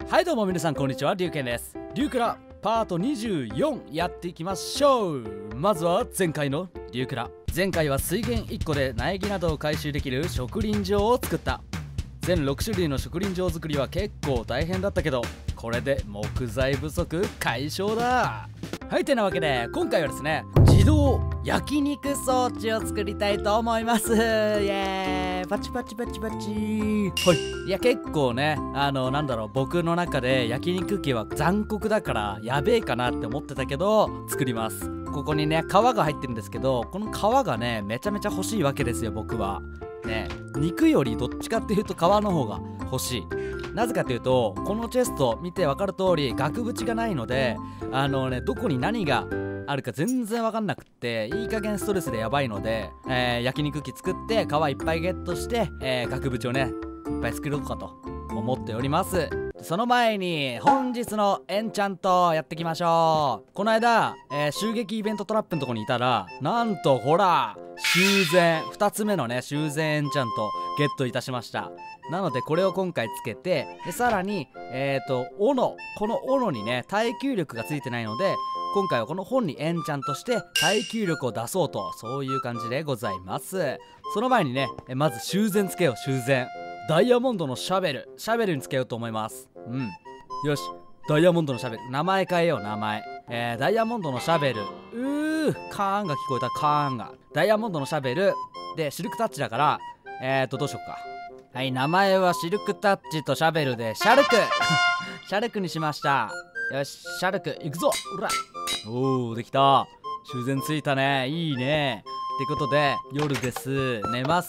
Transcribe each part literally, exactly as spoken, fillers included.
はいどうも皆さんこんにちは、りゅうけんです。りゅうくらパートにじゅうよんやっていきましょう。まずは前回のりゅうくら。前回は水源いっこで苗木などを回収できる植林場を作った。全ろく種類の植林場作りは結構大変だったけど、これで木材不足解消だ。はい、てなわけで今回はですね、自動焼肉装置を作りたいと思います。イエーイ、パチパチパチパチ。はい。いや結構ね、あのなんだろう、僕の中で焼肉機は残酷だからやべえかなって思ってたけど作ります。ここにね皮が入ってるんですけど、この皮がねめちゃめちゃ欲しいわけですよ。僕はね、肉よりどっちかっていうと皮の方が欲しい。なぜかというと、このチェスト見て分かる通り額縁がないので、あのねどこに何があるか全然分かんなくって、いい加減ストレスでやばいので、えー、焼肉機作って皮いっぱいゲットして、えー、額縁をねいっぱい作ろうかと思っております。その前に本日のエンチャントやっていきましょう。この間、えー、襲撃イベントトラップのとこにいたら、なんとほら修繕ふたつめのね修繕エンチャントゲットいたしました。なのでこれを今回つけて、でさらにえっと斧、この斧にね耐久力がついてないので、今回はこの本にエンチャントして耐久力を出そうと、そういう感じでございます。その前にね、まず修繕つけよう。修繕ダイヤモンドのシャベルシャベルにつけようと思います。うん、よし、ダイヤモンドのシャベル、名前変えよう。名前、えー、ダイヤモンドのシャベル。うーカーンが聞こえた。カーンがダイヤモンドのシャベルでシルクタッチだから、えーとどうしよっか。はい、名前はシルクタッチとシャベルでシャルクシャルクにしました。よし、シャルクいくぞ。うら、おーできた。修繕ついたね、いいね。ってことで夜です。寝ます。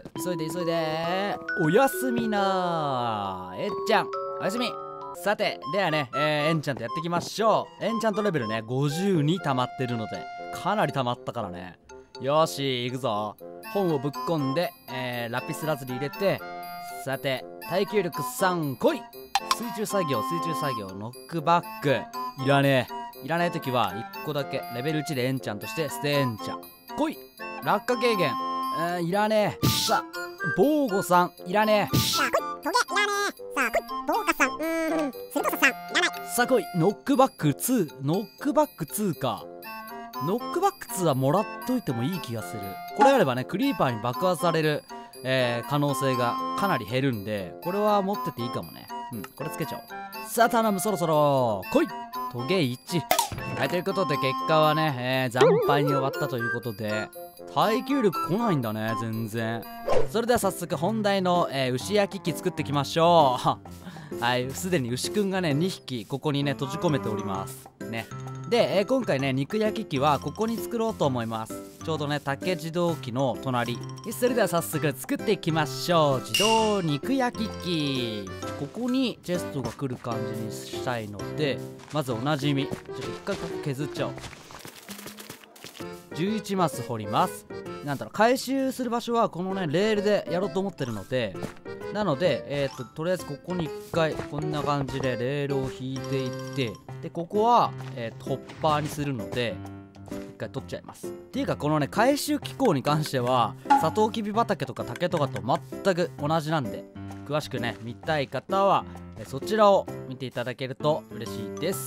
急いで急いで。おやすみなーえっちゃん、おやすみ。さてではね、えー、エンチャントやっていきましょう。エンチャントレベルねごじゅうに溜まってるので、かなり溜まったからね。よし行くぞ。本をぶっ込んで、えー、ラピスラズリ入れて、さて耐久力さん来い。水中作業水中作業ノックバックいらねえ。いらない時はいっこだけレベルいちでエンチャントして捨てエンチャン来い。落下軽減、えー、いらねえ。さあ防護さんいらねえ。 さあ来いトゲいらねえ。さあ来い防火さん、うーん鋭ささんいらない。 さあ来いノックバックツー。ノックバックツーか。ノックバックツーはもらっといてもいい気がする。これあればねクリーパーに爆破される、えー、可能性がかなり減るんで、これは持ってていいかもね。うん、これつけちゃおう。さあ頼む、そろそろ来いトゲいち。はい、ということで結果はね、えー、惨敗に終わったということで、耐久力来ないんだね全然。それでは早速本題の、えー、牛焼き器作っていきましょうはい、すでに牛くんがねにひきここにね閉じ込めておりますね。で、えー、今回ね肉焼き器はここに作ろうと思います。ちょうどね竹自動機の隣。それでは早速作っていきましょう。自動肉焼き器、ここにチェストが来る感じにしたいので、まずおなじみちょっと一回ここ削っちゃおう。じゅういちマス掘ります。なんだろう、回収する場所はこのねレールでやろうと思ってるので、なのでえっととりあえずここに一回こんな感じでレールを引いていって、でここは、えー、とホッパーにするので一回取っちゃいます。っていうかこのね回収機構に関してはサトウキビ畑とか竹とかと全く同じなんで、詳しくね見たい方はえそちらを見ていただけると嬉しいです。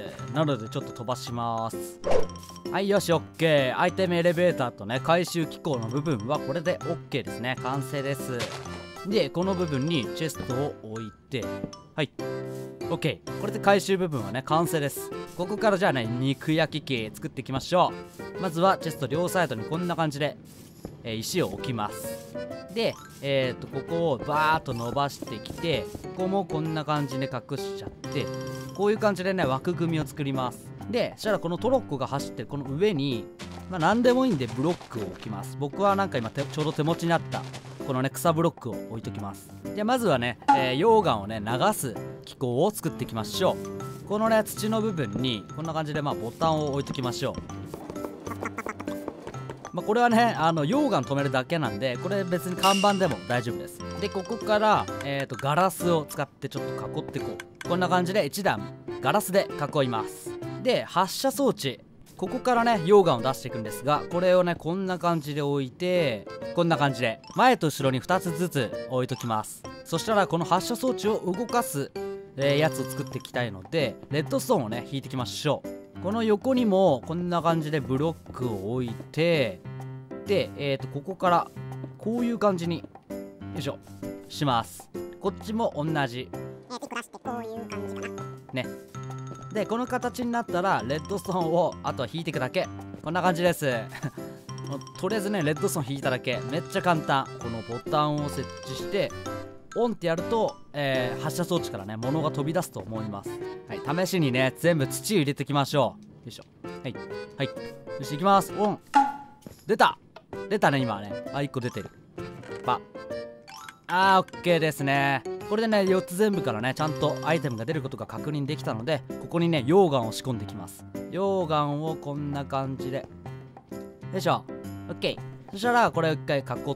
なのでちょっと飛ばします。はい、よし OK。 アイテムエレベーターとね回収機構の部分はこれで OK ですね。完成です。でこの部分にチェストを置いて、はい OK。 これで回収部分はね完成です。ここからじゃあね肉焼き器作っていきましょう。まずはチェスト両サイドにこんな感じで、えー、石を置きます。でえー、とここをバーっと伸ばしてきて、ここもこんな感じで隠しちゃって、こういう感じでね枠組みを作ります。でそしたらこのトロッコが走ってるこの上に、まあ、何でもいいんでブロックを置きます。僕はなんか今ちょうど手持ちにあったこのね草ブロックを置いときます。じゃあまずはね、えー、溶岩をね流す機構を作っていきましょう。このね土の部分にこんな感じでまあボタンを置いときましょう。まあこれはねあの溶岩止めるだけなんで、これ別に看板でも大丈夫です。でここから、えー、とガラスを使ってちょっと囲っていこう。こんな感じでいち段ガラスで囲います。で発射装置、ここからね溶岩を出していくんですが、これをねこんな感じで置いて、こんな感じで前と後ろにふたつずつ置いときます。そしたらこの発射装置を動かすえー、やつを作っていきたいので、レッドストーンをね引いていきましょう。この横にもこんな感じでブロックを置いて、でえっとここからこういう感じによいしょします。こっちも同じえーと、いっこ出してこういう感じかな。 ね。でこの形になったらレッドストーンをあとは引いていくだけ。こんな感じですとりあえずねレッドストーン引いただけ、めっちゃ簡単。このボタンを設置してオンってやると、えー、発射装置からね物が飛び出すと思います。はい、試しにね全部土を入れていきましょう。よいしょ。はいはい、よし行きます。オン。出た出たね今はね。あ、いっこ出てる。パあーオッケーですね。これでねよっつ全部からねちゃんとアイテムが出ることが確認できたので、ここにね溶岩を仕込んでいきます。溶岩をこんな感じでよいしょ。オッケー。そしたらこれを一回囲って、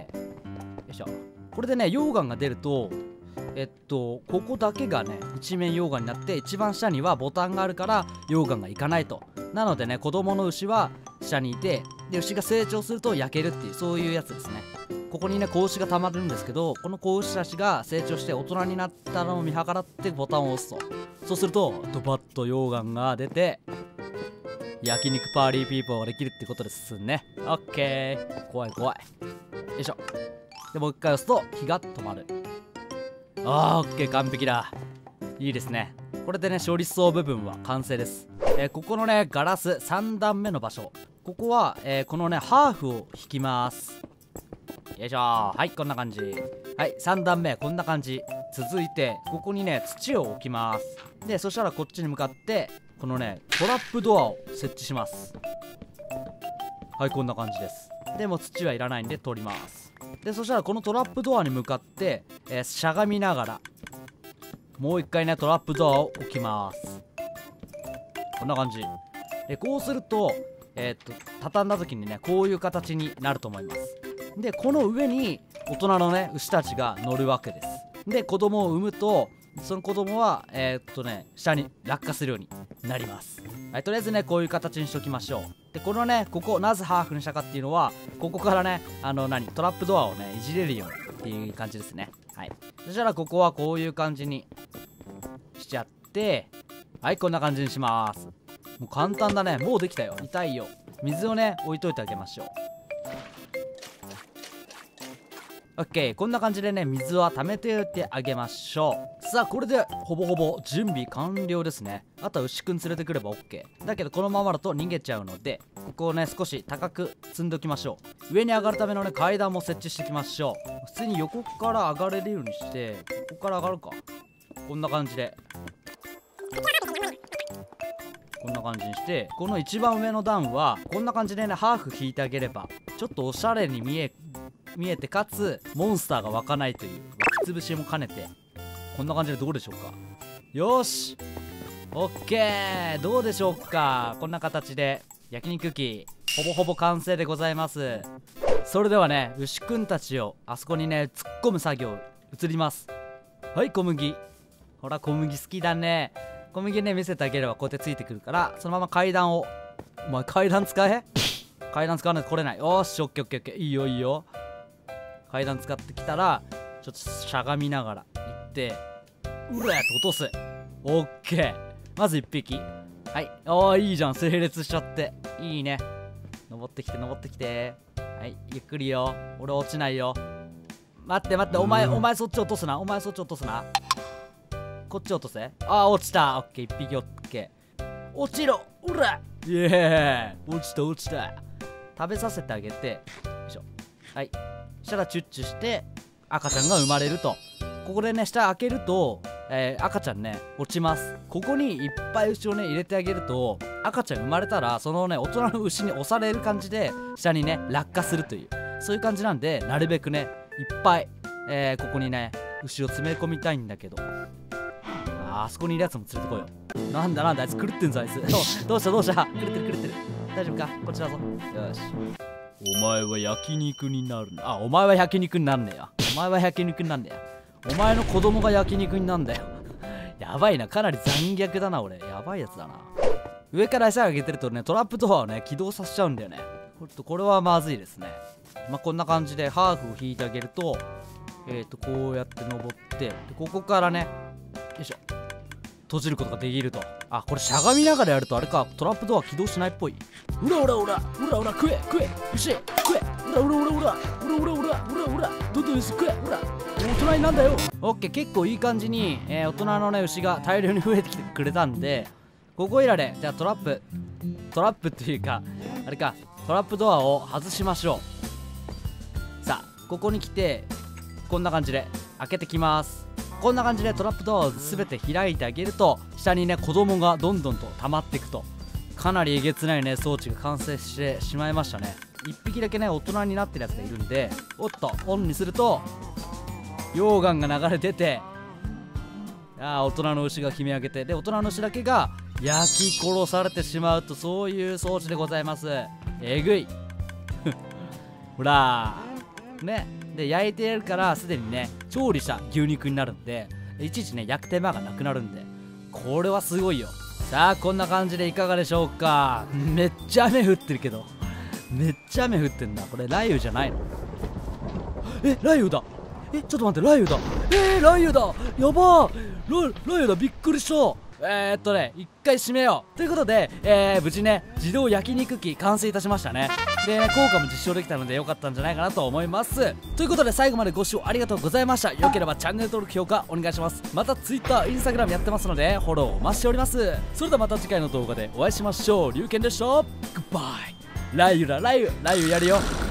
よいしょ。これでね溶岩が出るとえっとここだけがね一面溶岩になって、一番下にはボタンがあるから溶岩がいかないと。なのでね子供の牛は下にいて、で牛が成長すると焼けるっていう、そういうやつですね。ここにね子牛がたまるんですけど、この子牛たちが成長して大人になったのを見計らってボタンを押すと、そうするとドバッと溶岩が出て焼肉パーリーピーポーができるってことですね。オッケー。怖い怖い。よいしょ。でもう一回押すと火が止まる。あーオッケー、完璧だ。いいですね。これでね処理層部分は完成です。えー、ここのねガラスさん段目の場所、ここは、えー、このねハーフを引きます。よいしょ。はい、こんな感じ。はい、さん段目こんな感じ。続いてここにね土を置きます。でそしたらこっちに向かってこのねトラップドアを設置します。はい、こんな感じです。でも土はいらないんで取ります。でそしたらこのトラップドアに向かって、えー、しゃがみながらもう一回ねトラップドアを置きます。こんな感じで、こうするとえー、っと畳んだ時にねこういう形になると思います。でこの上に大人のね牛たちが乗るわけです。で子供を産むとその子供はえー、っとね下に落下するようになります。はい、とりあえずねこういう形にしときましょう。でこのねここなぜハーフにしたかっていうのは、ここからねあの何トラップドアをねいじれるようにっていう感じですね。はい、そしたらここはこういう感じにしちゃって、はい、こんな感じにします。もう簡単だね。もうできたよ。痛いよ。水をね置いといてあげましょう。オッケー。こんな感じでね水は溜めておいてあげましょう。さあこれでほぼほぼ準備完了ですね。あとは牛くん連れてくれば OK だけど、このままだと逃げちゃうので、ここをね少し高く積んでおきましょう。上に上がるためのね階段も設置していきましょう。普通に横から上がれるようにして、ここから上がるか。こんな感じでこんな感じにして、この一番上の段はこんな感じでねハーフ引いてあげればちょっとおしゃれに見え見えて、かつモンスターが湧かないという湧き潰しも兼ねて、こんな感じでどうでしょうか。よしオッケー。どうでしょうか。こんな形で焼肉機ほぼほぼ完成でございます。それではね牛くんたちをあそこにね突っ込む作業移ります。はい、小麦。ほら小麦好きだね。小麦ね見せてあげればこうやってついてくるから、そのまま階段を。お前階段使え階段使わないと来れない。よーしオッケーオッケーオッケー。いいよいいよ。階段使ってきたらちょっとしゃがみながら行って、うらやって落とす。オッケー。まずいっぴき。はい。おーいいじゃん。整列しちゃっていいね。登ってきて登ってきて。はい、ゆっくりよ。俺落ちないよ。待って待って、お前お前そっち落とすな。お前そっち落とすな。こっち落とせ。あー落ちた。オッケー。いっぴきオッケー。落ちろ。うらイエーイ。落ちた落ちた。食べさせてあげて、よいしょ。はい。そしたらチュッチュして赤ちゃんが生まれると。ここでね下開けると、えー、赤ちゃんね落ちます。ここにいっぱい牛をね入れてあげると、赤ちゃん生まれたらそのね大人の牛に押される感じで下にね落下するという、そういう感じなんで、なるべくねいっぱい、えー、ここにね牛を詰め込みたいんだけど、あ, あそこにいるやつも連れてこいよ。なんだなんだあいつ狂ってんぞあいつ。どうしたどうした。狂ってる狂ってる。大丈夫か。こっちだぞ。よし。お前は焼肉になるな。あ、お前は焼肉になんねえよ。お前は焼肉になんねえよ。お前の子供が焼肉になんだよ。やばいな。かなり残虐だな俺。やばいやつだな。上から餌をあげてるとねトラップドアをね起動させちゃうんだよね。ちょっとこれはまずいですね。まあこんな感じでハーフを引いてあげると、えっとこうやって登って、でここからねいしょ。閉じることができると。あ、これしゃがみながらやるとあれか、トラップドア起動しないっぽい。うらうらうらうらうら食え食え、よし食え、うらうらうらうらうらうらうらうらうらどんどん牛食え、うら大人になんだよ。オッケー、結構いい感じに、えー、大人のね牛が大量に増えてきてくれたんで、ここいらでじゃあトラップトラップっていうかあれか、トラップドアを外しましょう。さあここに来てこんな感じで開けてきます。こんな感じでトラップドアを全て開いてあげると、下にね子供がどんどんと溜まっていくと、かなりえげつないね装置が完成してしまいましたね。いっぴきだけね大人になってるやつがいるんで、おっとオンにすると溶岩が流れ出て、あー大人の牛が決め上げて、で大人の牛だけが焼き殺されてしまうと、そういう装置でございます。えぐいほらね。で焼いてやるからすでにね調理した牛肉になるんで、いちいちね焼く手間がなくなるんで、これはすごいよ。さあこんな感じでいかがでしょうか。めっちゃ雨降ってるけど、めっちゃ雨降ってんだ。これ雷雨じゃないの？え雷雨だ。えちょっと待って、雷雨だ。えー、雷雨だ。やばー、雷雷雨だ。びっくりした。えーっとね一回閉めようということで、えー、無事ね自動焼肉機完成いたしましたね。でね効果も実証できたので良かったんじゃないかなと思います。ということで最後までご視聴ありがとうございました。よければチャンネル登録評価お願いします。また Twitter、Instagram やってますのでフォローお待ちしております。それではまた次回の動画でお会いしましょう。龍拳でした。グッバイ。雷雨だ雷雨雷雨やるよ。